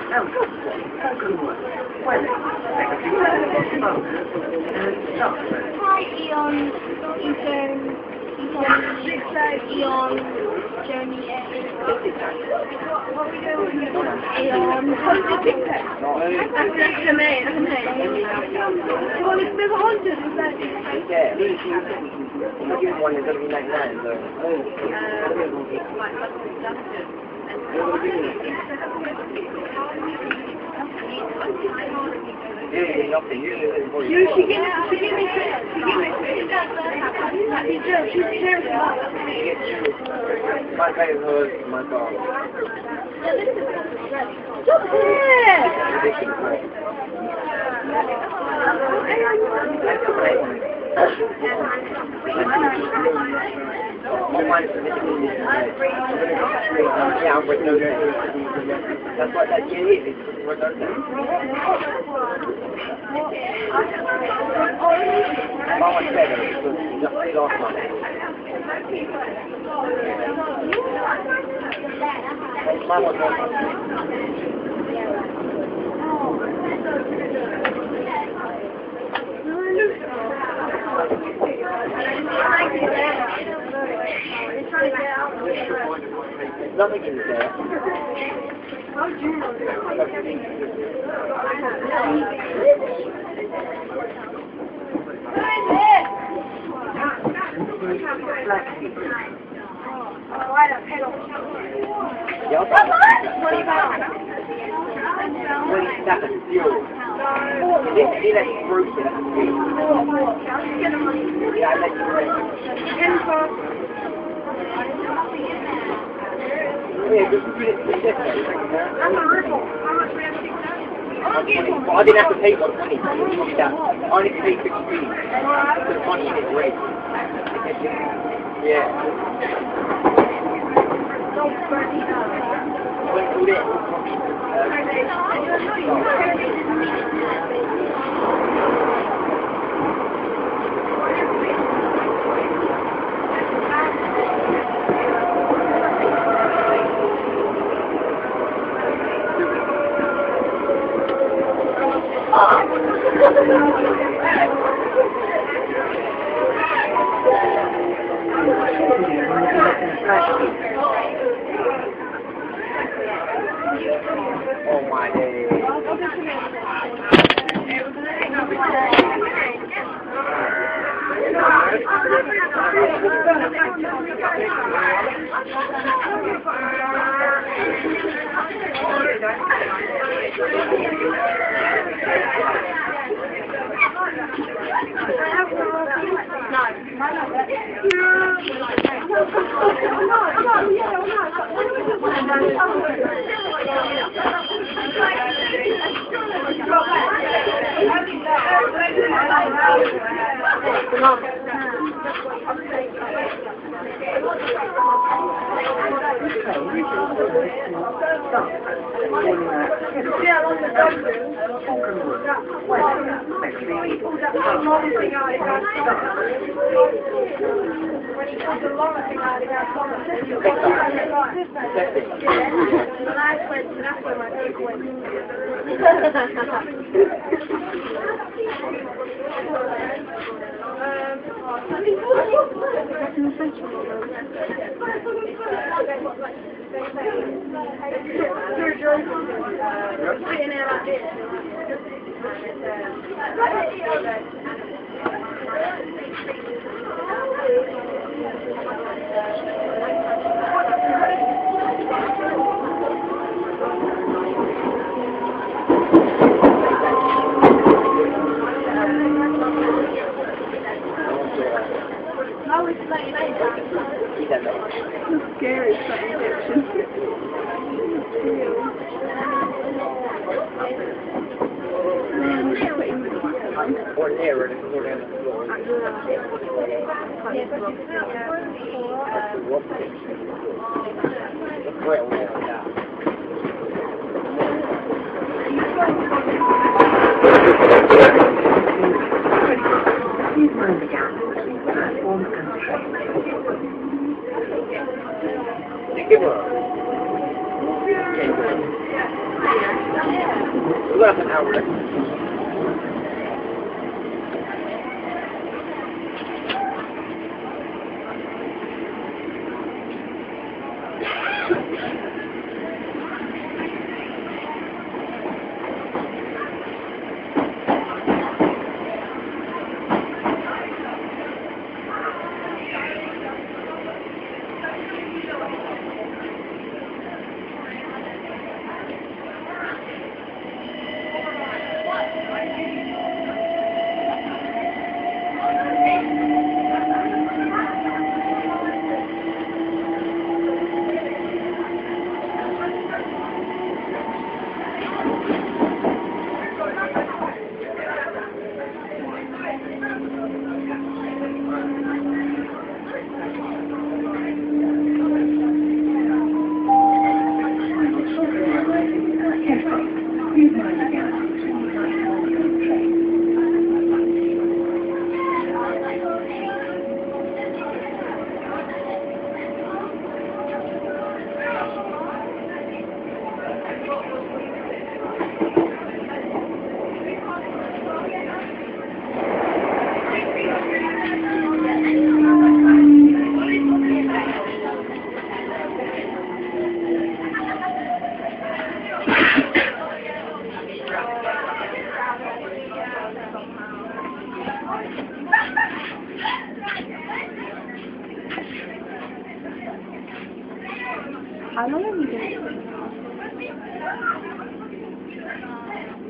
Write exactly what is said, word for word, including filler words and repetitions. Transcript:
Hi Eon, Ethan, Ethan, Eon, Journey A. What are we doing? Eon. That's to me, that's me. Well, it's been haunted, is that? Yeah, I'm one is going to be ninety-nine, so. Yeah, nothing. You should give me, she give me, she give me, she just, she's serious. My favourite was my dog. Stop it! Yeah, I'm with no name. That's what that kid is. It's with no name. Mama said it because he just paid off money. Mama nothing in there. Yeah, when he's stuck at the fuel, he he lets it through to the fuel. Yeah, I let you through. Yeah, just put it in there. I'm a ripple. How much we have to take Well, I didn't have to pay one penny. I only paid fifty p. So the money is great. Yeah. Went through there. Oh my day. Scary injection. Or there, or or down the floor. Well, yeah. Please mind the gap between platform and train. Give her. Less an hour. How long have you been?